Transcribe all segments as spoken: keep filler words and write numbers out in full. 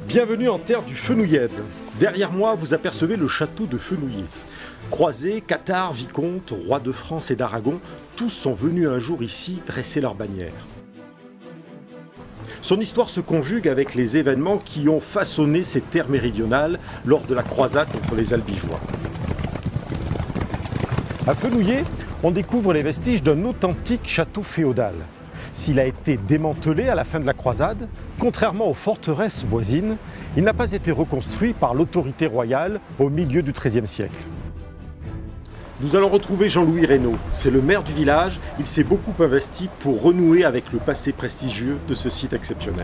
Bienvenue en terre du Fenouillède. Derrière moi, vous apercevez le château de Fenouillet. Croisés, cathares, vicomtes, rois de France et d'Aragon, tous sont venus un jour ici dresser leur bannière. Son histoire se conjugue avec les événements qui ont façonné ces terres méridionales lors de la croisade contre les Albigeois. À Fenouillet, on découvre les vestiges d'un authentique château féodal. S'il a été démantelé à la fin de la croisade, contrairement aux forteresses voisines, il n'a pas été reconstruit par l'autorité royale au milieu du treizième siècle. Nous allons retrouver Jean-Louis Reynaud. C'est le maire du village. Il s'est beaucoup investi pour renouer avec le passé prestigieux de ce site exceptionnel.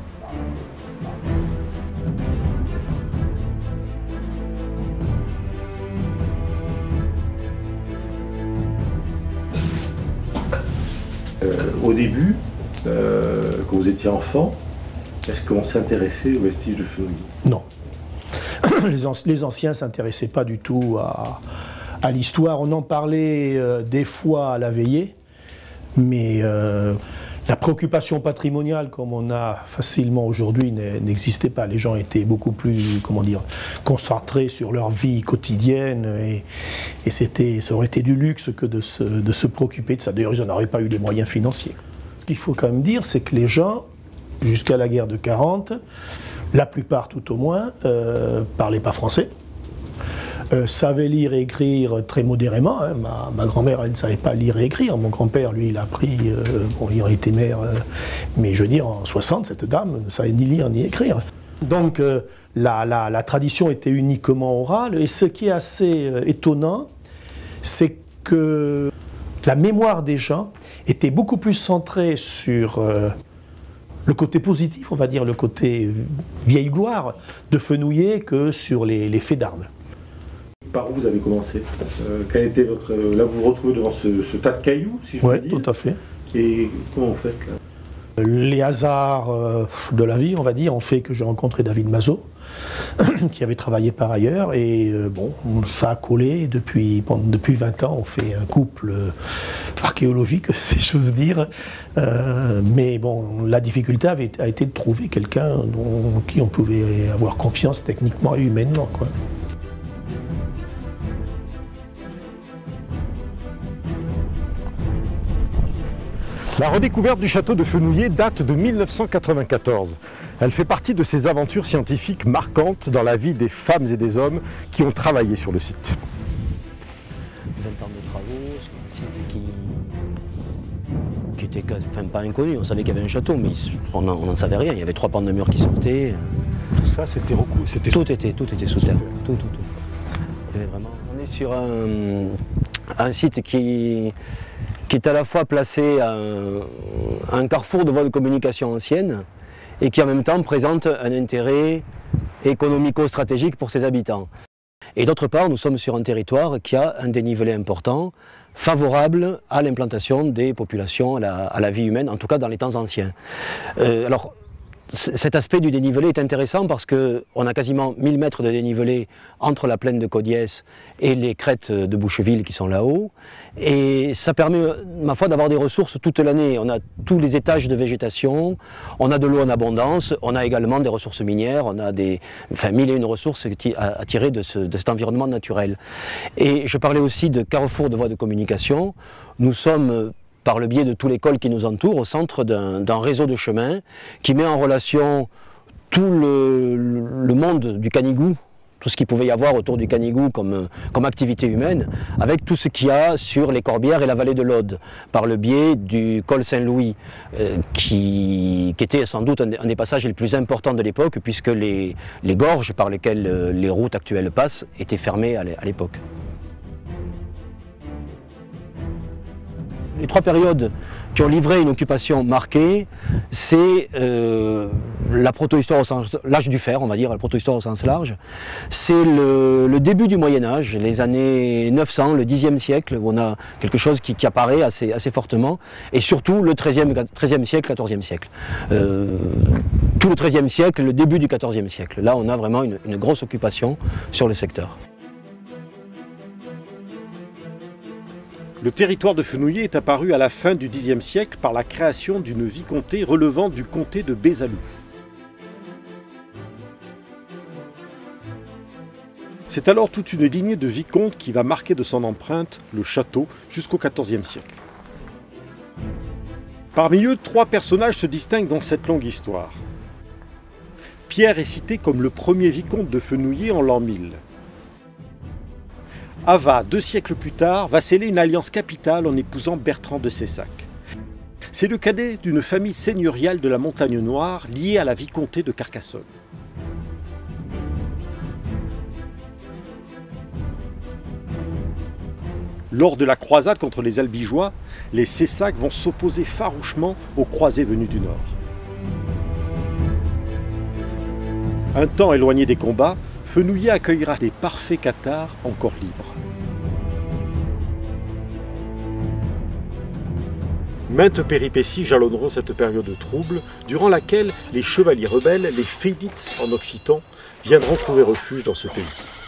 Euh, au début, euh, quand vous étiez enfant, est-ce qu'on s'intéressait aux vestiges de Fenouillet? Non. Les, an les anciens ne s'intéressaient pas du tout à, à l'histoire. On en parlait euh, des fois à la veillée, mais euh, la préoccupation patrimoniale, comme on a facilement aujourd'hui, n'existait pas. Les gens étaient beaucoup plus, comment dire, concentrés sur leur vie quotidienne et, et c'était, ça aurait été du luxe que de se, de se préoccuper de ça. D'ailleurs, ils n'auraient pas eu les moyens financiers. Ce qu'il faut quand même dire, c'est que les gens, jusqu'à la guerre de quarante, la plupart tout au moins, euh, parlaient pas français. Euh, savait lire et écrire très modérément. Hein. Ma, ma grand-mère, elle ne savait pas lire et écrire. Mon grand-père, lui, il a appris, euh, bon, il a été maire, euh, mais je veux dire, en soixante, cette dame ne savait ni lire ni écrire. Donc, euh, la, la, la tradition était uniquement orale. Et ce qui est assez euh, étonnant, c'est que la mémoire des gens était beaucoup plus centrée sur euh, le côté positif, on va dire, le côté vieille gloire de Fenouillet que sur les, les faits d'armes. Par où vous avez commencé? euh, Quel était votre... Là, vous vous retrouvez devant ce, ce tas de cailloux, si je Oui, puis dire. tout à fait. Et comment vous faites là? Les hasards euh, de la vie, on va dire, ont fait que j'ai rencontré David Mazot, qui avait travaillé par ailleurs, et euh, bon, ça a collé. Et depuis, bon, depuis vingt ans, on fait un couple euh, archéologique, si j'ose dire. Euh, mais bon, la difficulté avait, a été de trouver quelqu'un en qui on pouvait avoir confiance techniquement et humainement, quoi. La redécouverte du château de Fenouillet date de mille neuf cent quatre-vingt-quatorze. Elle fait partie de ces aventures scientifiques marquantes dans la vie des femmes et des hommes qui ont travaillé sur le site. vingt ans de travaux sur un site qui, qui était quasi, enfin, pas inconnu. On savait qu'il y avait un château, mais on n'en savait rien. Il y avait trois pans de murs qui sortaient. Tout ça, c'était recou... c'était tout était, tout était sous terre. Tout, tout, tout. Il y avait vraiment... On est sur un, un site qui... qui est à la fois placé à un, à un carrefour de voies de communication anciennes et qui en même temps présente un intérêt économico-stratégique pour ses habitants. Et d'autre part, nous sommes sur un territoire qui a un dénivelé important, favorable à l'implantation des populations, à la, à la vie humaine, en tout cas dans les temps anciens. Euh, alors, cet aspect du dénivelé est intéressant parce qu'on a quasiment mille mètres de dénivelé entre la plaine de Caudiès et les crêtes de Boucheville qui sont là-haut. Et ça permet, ma foi, d'avoir des ressources toute l'année. On a tous les étages de végétation, on a de l'eau en abondance, on a également des ressources minières, on a des, enfin, mille et une ressources à tirer de, ce, de cet environnement naturel. Et je parlais aussi de carrefour de voies de communication. Nous sommes, par le biais de tous les cols qui nous entourent, au centre d'un réseau de chemins qui met en relation tout le, le monde du Canigou, tout ce qu'il pouvait y avoir autour du Canigou comme, comme activité humaine, avec tout ce qu'il y a sur les Corbières et la vallée de l'Aude, par le biais du col Saint-Louis, euh, qui, qui était sans doute un, un des passages les plus importants de l'époque, puisque les, les gorges par lesquelles euh, les routes actuelles passent étaient fermées à l'époque. Les trois périodes qui ont livré une occupation marquée, c'est euh, la protohistoire au sens, l'âge du fer, on va dire, la protohistoire au sens large. C'est le, le début du Moyen-Âge, les années neuf cents, le dixième siècle, où on a quelque chose qui, qui apparaît assez, assez fortement, et surtout le treizième siècle, quatorzième siècle. Euh, tout le treizième siècle, le début du quatorzième siècle. Là, on a vraiment une, une grosse occupation sur le secteur. Le territoire de Fenouillet est apparu à la fin du dixième siècle par la création d'une vicomté relevant du comté de Besalú. C'est alors toute une lignée de vicomtes qui va marquer de son empreinte le château jusqu'au quatorzième siècle. Parmi eux, trois personnages se distinguent dans cette longue histoire. Pierre est cité comme le premier vicomte de Fenouillet en l'an mille. Ava, deux siècles plus tard, va sceller une alliance capitale en épousant Bertrand de Cessac. C'est le cadet d'une famille seigneuriale de la Montagne Noire liée à la vicomté de Carcassonne. Lors de la croisade contre les Albigeois, les Cessac vont s'opposer farouchement aux croisés venus du Nord. Un temps éloigné des combats, Fenouillet accueillera des parfaits cathares encore libres. Maintes péripéties jalonneront cette période trouble, durant laquelle les chevaliers rebelles, les Fédites en occitan, viendront trouver refuge dans ce pays.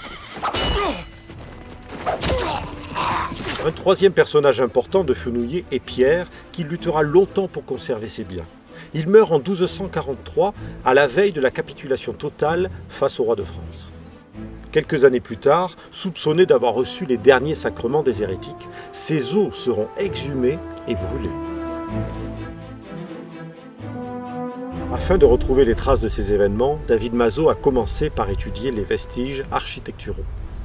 Un troisième personnage important de Fenouillet est Pierre, qui luttera longtemps pour conserver ses biens. Il meurt en douze cent quarante-trois, à la veille de la capitulation totale face au roi de France. Quelques années plus tard, soupçonné d'avoir reçu les derniers sacrements des hérétiques, ses os seront exhumés et brûlés. Afin de retrouver les traces de ces événements, David Mazot a commencé par étudier les vestiges architecturaux.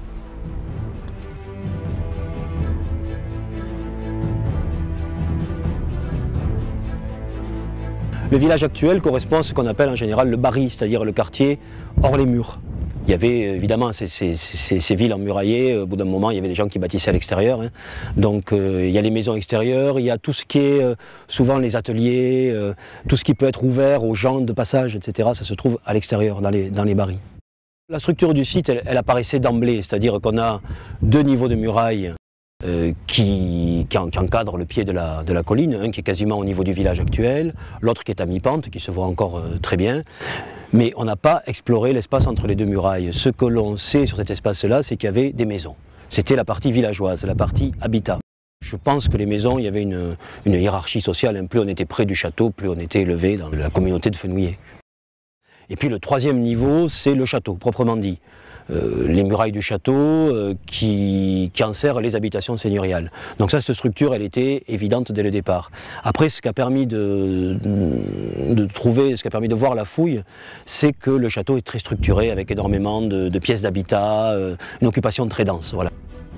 Le village actuel correspond à ce qu'on appelle en général le barri, c'est-à-dire le quartier hors les murs. Il y avait évidemment ces, ces, ces, ces villes emmuraillées, au bout d'un moment il y avait des gens qui bâtissaient à l'extérieur. Hein. Donc euh, il y a les maisons extérieures, il y a tout ce qui est euh, souvent les ateliers, euh, tout ce qui peut être ouvert aux gens de passage, et cetera. Ça se trouve à l'extérieur, dans les, dans les barris. La structure du site, elle, elle apparaissait d'emblée, c'est-à-dire qu'on a deux niveaux de murailles euh, qui, qui, en, qui encadrent le pied de la, de la colline, un qui est quasiment au niveau du village actuel, l'autre qui est à mi-pente, qui se voit encore euh, très bien. Mais on n'a pas exploré l'espace entre les deux murailles. Ce que l'on sait sur cet espace-là, c'est qu'il y avait des maisons. C'était la partie villageoise, la partie habitat. Je pense que les maisons, il y avait une, une hiérarchie sociale. Plus on était près du château, plus on était élevé dans la communauté de Fenouillet. Et puis le troisième niveau, c'est le château, proprement dit. Euh, les murailles du château euh, qui, qui enserrent les habitations seigneuriales. Donc ça, cette structure, elle était évidente dès le départ. Après, ce qui a permis de, de trouver, ce qui a permis de voir la fouille, c'est que le château est très structuré avec énormément de, de pièces d'habitat, euh, une occupation très dense. Voilà.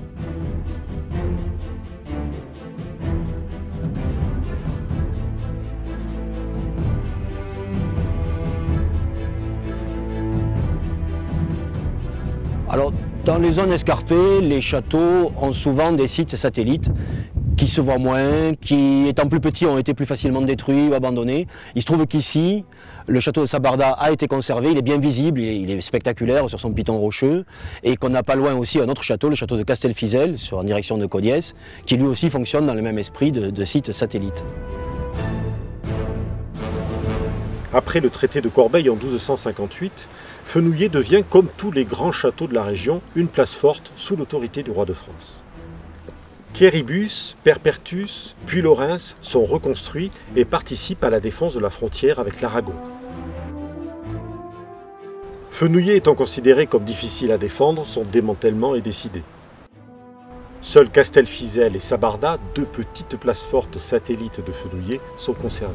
Alors, dans les zones escarpées, les châteaux ont souvent des sites satellites qui se voient moins, qui, étant plus petits, ont été plus facilement détruits ou abandonnés. Il se trouve qu'ici, le château de Sabarda a été conservé, il est bien visible, il est, il est spectaculaire sur son piton rocheux, et qu'on n'a pas loin aussi un autre château, le château de Castelfizel, en direction de Codiès, qui lui aussi fonctionne dans le même esprit de, de site satellite. Après le traité de Corbeil en douze cent cinquante-huit, Fenouillet devient, comme tous les grands châteaux de la région, une place forte sous l'autorité du roi de France. Quéribus, Perpertus, puis Lorens sont reconstruits et participent à la défense de la frontière avec l'Aragon. Fenouillet étant considéré comme difficile à défendre, son démantèlement est décidé. Seuls Castelfizel et Sabarda, deux petites places fortes satellites de Fenouillet, sont conservées.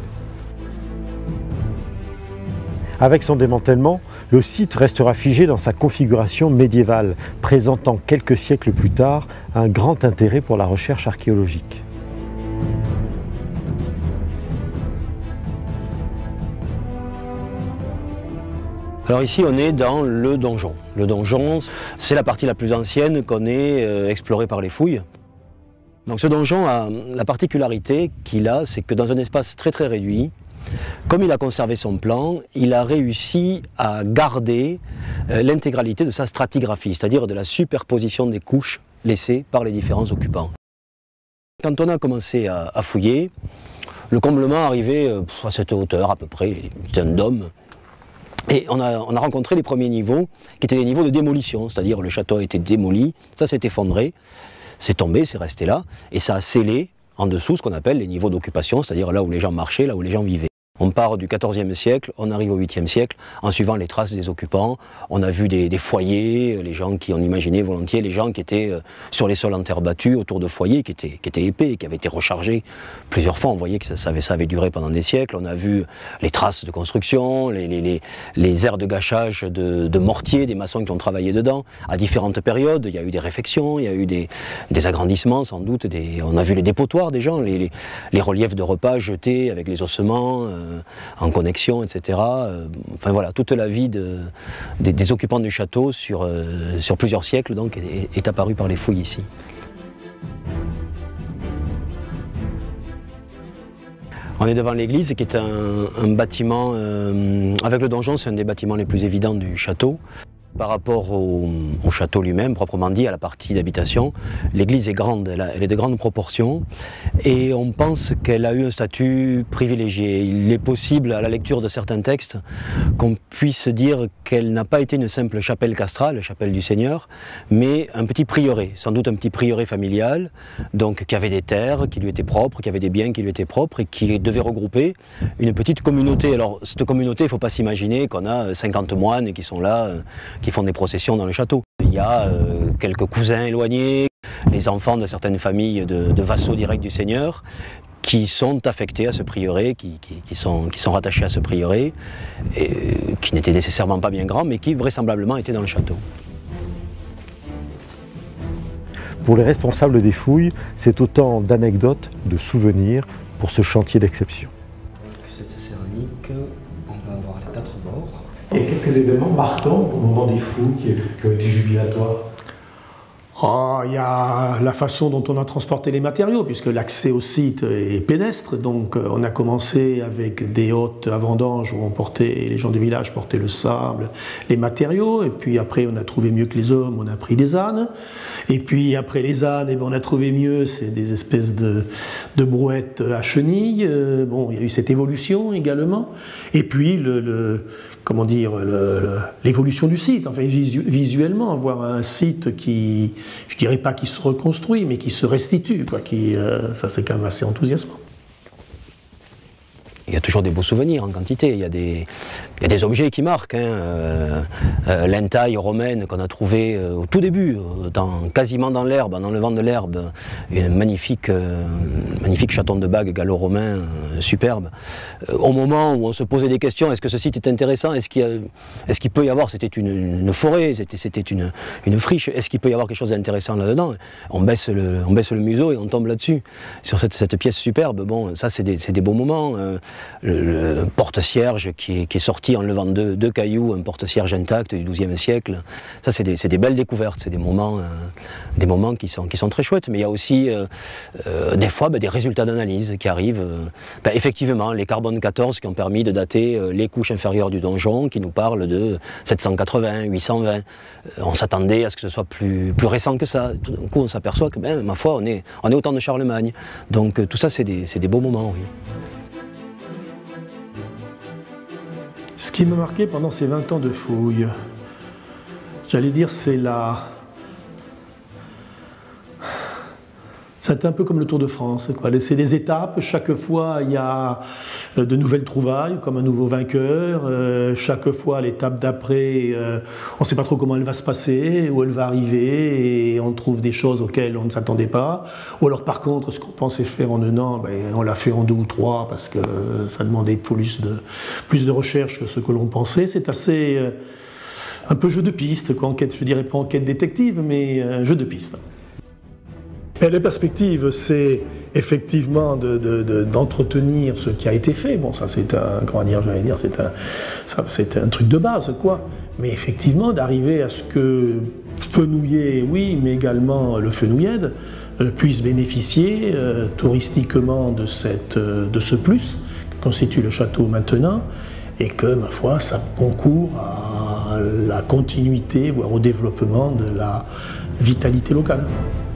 Avec son démantèlement, le site restera figé dans sa configuration médiévale, présentant quelques siècles plus tard un grand intérêt pour la recherche archéologique. Alors ici, on est dans le donjon. Le donjon, c'est la partie la plus ancienne qu'on ait euh, explorée par les fouilles. Donc ce donjon a la particularité qu'il a, c'est que dans un espace très très réduit, comme il a conservé son plan, il a réussi à garder euh, l'intégralité de sa stratigraphie, c'est-à-dire de la superposition des couches laissées par les différents occupants. Quand on a commencé à, à fouiller, le comblement arrivait euh, à cette hauteur à peu près, c'était un dôme. Et on a, on a rencontré les premiers niveaux, qui étaient des niveaux de démolition, c'est-à-dire le château a été démoli, ça s'est effondré, c'est tombé, c'est resté là, et ça a scellé en dessous ce qu'on appelle les niveaux d'occupation, c'est-à-dire là où les gens marchaient, là où les gens vivaient. On part du quatorzième siècle, on arrive au huitième siècle, en suivant les traces des occupants. On a vu des, des foyers, les gens qui, on imaginait volontiers, les gens qui étaient euh, sur les sols en terre battue, autour de foyers qui étaient, qui étaient épais, qui avaient été rechargés plusieurs fois. On voyait que ça, ça, avait, ça avait duré pendant des siècles. On a vu les traces de construction, les, les, les, les aires de gâchage de, de mortiers, des maçons qui ont travaillé dedans, à différentes périodes. Il y a eu des réfections, il y a eu des, des agrandissements sans doute. Des, on a vu les dépotoirs des gens, les, les, les reliefs de repas jetés avec les ossements euh, en connexion, et cetera. Euh, enfin voilà, toute la vie de, des, des occupants du château sur, euh, sur plusieurs siècles donc, est, est apparue par les fouilles ici. On est devant l'église qui est un, un bâtiment, euh, avec le donjon, c'est un des bâtiments les plus évidents du château. Par rapport au, au château lui-même, proprement dit, à la partie d'habitation, l'église est grande, elle, a, elle est de grandes proportions et on pense qu'elle a eu un statut privilégié. Il est possible, à la lecture de certains textes, qu'on puisse dire qu'elle n'a pas été une simple chapelle castrale, chapelle du Seigneur, mais un petit prieuré, sans doute un petit prieuré familial, donc qui avait des terres qui lui étaient propres, qui avait des biens qui lui étaient propres et qui devait regrouper une petite communauté. Alors cette communauté, il ne faut pas s'imaginer qu'on a cinquante moines qui sont là, qui font des processions dans le château. Il y a euh, quelques cousins éloignés, les enfants de certaines familles de, de vassaux directs du Seigneur, qui sont affectés à ce prieuré, qui, qui, qui, sont, qui sont rattachés à ce prieuré, et, qui n'étaient nécessairement pas bien grands, mais qui vraisemblablement étaient dans le château. Pour les responsables des fouilles, c'est autant d'anecdotes, de souvenirs pour ce chantier d'exception. Cette céramique, on va avoir les quatre bords. Il y a quelques événements marquants au moment des fouilles qui, qui ont été jubilatoires. Oh, il y a la façon dont on a transporté les matériaux, puisque l'accès au site est pédestre. Donc on a commencé avec des hôtes à vendanges où on portait, les gens du village portaient le sable, les matériaux. Et puis après on a trouvé mieux que les hommes, on a pris des ânes. Et puis après les ânes, eh bien, on a trouvé mieux, c'est des espèces de, de brouettes à chenilles. Euh, bon, il y a eu cette évolution également. Et puis le... le comment dire, l'évolution du site, enfin, visu, visuellement, avoir un site qui, je dirais pas qui se reconstruit, mais qui se restitue, quoi, qui, euh, ça c'est quand même assez enthousiasmant. Il y a toujours des beaux souvenirs en quantité, il y a des, il y a des objets qui marquent. Hein. Euh, euh, l'entaille romaine qu'on a trouvée euh, au tout début, dans, quasiment dans l'herbe, en enlevant de l'herbe, un magnifique, euh, magnifique chaton de bague gallo-romain, euh, superbe. Euh, au moment où on se posait des questions, est-ce que ce site est intéressant, est-ce qu'il est qu'il peut y avoir, c'était une, une forêt, c'était une, une friche, est-ce qu'il peut y avoir quelque chose d'intéressant là-dedans? On baisse le, on baisse le museau et on tombe là-dessus, sur cette, cette pièce superbe. Bon, ça c'est des, des beaux moments. Euh, Le, le porte-cierge qui est, qui est sorti en levant deux, deux cailloux, un porte-cierge intact du douzième siècle. Ça, c'est des, des belles découvertes, c'est des moments, euh, des moments qui sont, qui sont très chouettes. Mais il y a aussi, euh, euh, des fois, ben, des résultats d'analyse qui arrivent. Euh, ben, effectivement, les carbone quatorze qui ont permis de dater euh, les couches inférieures du donjon, qui nous parlent de sept cent quatre-vingts, huit cent vingt. Euh, on s'attendait à ce que ce soit plus, plus récent que ça. Tout d'un coup, on s'aperçoit que, ben, ma foi, on est, on est au temps de Charlemagne. Donc, euh, tout ça, c'est des, des beaux moments, oui. Ce qui m'a marqué pendant ces vingt ans de fouilles, j'allais dire, c'est la... C'est un peu comme le Tour de France, quoi. C'est des étapes, chaque fois il y a de nouvelles trouvailles, comme un nouveau vainqueur, euh, chaque fois l'étape d'après, euh, on ne sait pas trop comment elle va se passer, où elle va arriver, et on trouve des choses auxquelles on ne s'attendait pas, ou alors par contre, ce qu'on pensait faire en un an, ben, on l'a fait en deux ou trois, parce que ça demandait plus de, plus de recherche que ce que l'on pensait. C'est assez, euh, un peu jeu de piste, quoi, enquête, je dirais pas enquête détective, mais euh, jeu de piste. Et la perspective, c'est effectivement d'entretenir de, de, ce qui a été fait. Bon, ça c'est un, comment dire, j'allais dire, c'est un, ça, c'est un truc de base, quoi. Mais effectivement, d'arriver à ce que Fenouillet, oui, mais également le Fenouillède, euh, puissent bénéficier euh, touristiquement de, cette, euh, de ce plus que constitue le château maintenant, et que, ma foi, ça concourt à la continuité, voire au développement de la vitalité locale.